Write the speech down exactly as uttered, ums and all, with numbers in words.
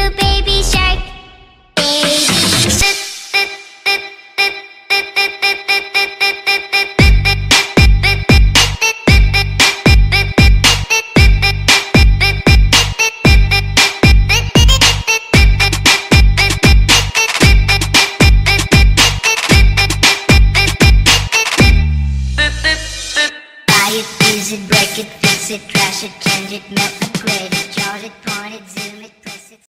baby shark. Baby shark. Buy it, use it, break it, fix it, trash it, change it, melt